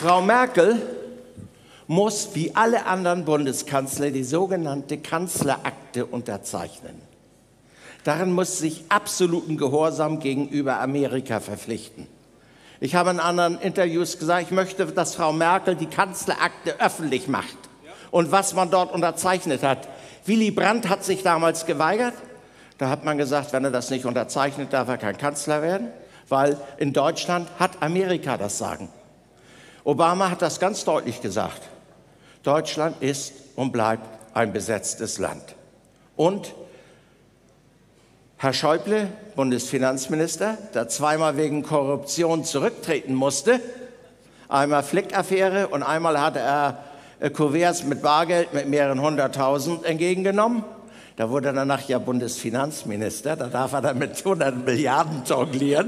Frau Merkel muss wie alle anderen Bundeskanzler die sogenannte Kanzlerakte unterzeichnen. Darin muss sie sich absoluten Gehorsam gegenüber Amerika verpflichten. Ich habe in anderen Interviews gesagt, ich möchte, dass Frau Merkel die Kanzlerakte öffentlich macht und was man dort unterzeichnet hat. Willy Brandt hat sich damals geweigert. Da hat man gesagt, wenn er das nicht unterzeichnet, darf er kein Kanzler werden, weil in Deutschland hat Amerika das Sagen. Obama hat das ganz deutlich gesagt. Deutschland ist und bleibt ein besetztes Land. Und Herr Schäuble, Bundesfinanzminister, der zweimal wegen Korruption zurücktreten musste, einmal Flick-Affäre und einmal hatte er Kuverts mit Bargeld mit mehreren 100.000 entgegengenommen. Da wurde er danach ja Bundesfinanzminister, da darf er dann mit 100 Milliarden jonglieren.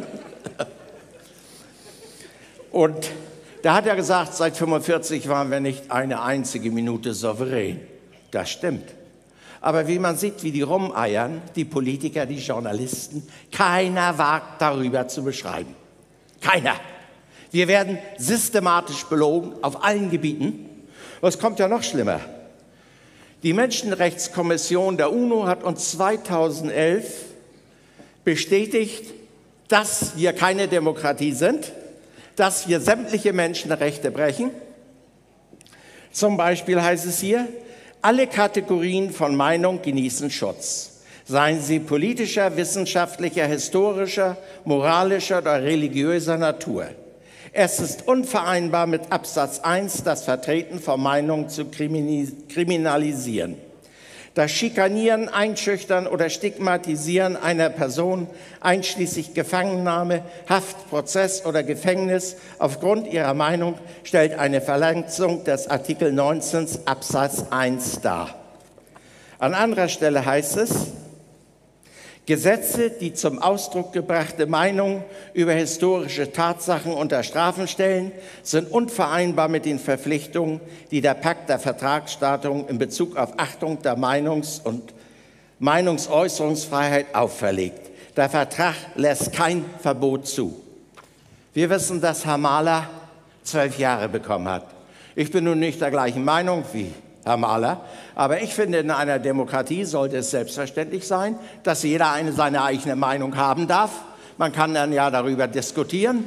Und da hat er gesagt, seit 1945 waren wir nicht eine einzige Minute souverän. Das stimmt. Aber wie man sieht, wie die rumeiern, die Politiker, die Journalisten, keiner wagt darüber zu beschreiben. Keiner. Wir werden systematisch belogen auf allen Gebieten. Was kommt ja noch schlimmer? Die Menschenrechtskommission der UNO hat uns 2011 bestätigt, dass wir keine Demokratie sind, dass wir sämtliche Menschenrechte brechen. Zum Beispiel heißt es hier, alle Kategorien von Meinung genießen Schutz, seien sie politischer, wissenschaftlicher, historischer, moralischer oder religiöser Natur. Es ist unvereinbar mit Absatz 1, das Vertreten von Meinungen zu kriminalisieren. Das Schikanieren, Einschüchtern oder Stigmatisieren einer Person, einschließlich Gefangennahme, Haft, Prozess oder Gefängnis aufgrund ihrer Meinung, stellt eine Verletzung des Artikel 19 Absatz 1 dar. An anderer Stelle heißt es, Gesetze, die zum Ausdruck gebrachte Meinungen über historische Tatsachen unter Strafen stellen, sind unvereinbar mit den Verpflichtungen, die der Pakt der Vertragsstaaten in Bezug auf Achtung der Meinungs- und Meinungsäußerungsfreiheit auferlegt. Der Vertrag lässt kein Verbot zu. Wir wissen, dass Herr Mahler 12 Jahre bekommen hat. Ich bin nun nicht der gleichen Meinung wie Herr Mahler, aber ich finde, in einer Demokratie sollte es selbstverständlich sein, dass jeder seine eigene Meinung haben darf. Man kann dann ja darüber diskutieren.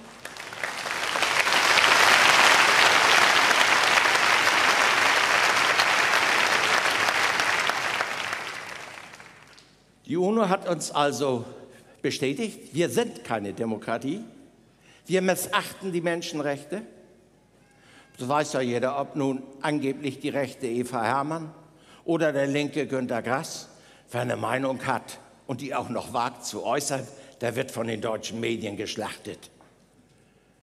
Die UNO hat uns also bestätigt, wir sind keine Demokratie. Wir missachten die Menschenrechte. Das weiß ja jeder, ob nun angeblich die rechte Eva Hermann oder der linke Günter Grass, wer eine Meinung hat und die auch noch wagt zu äußern, der wird von den deutschen Medien geschlachtet.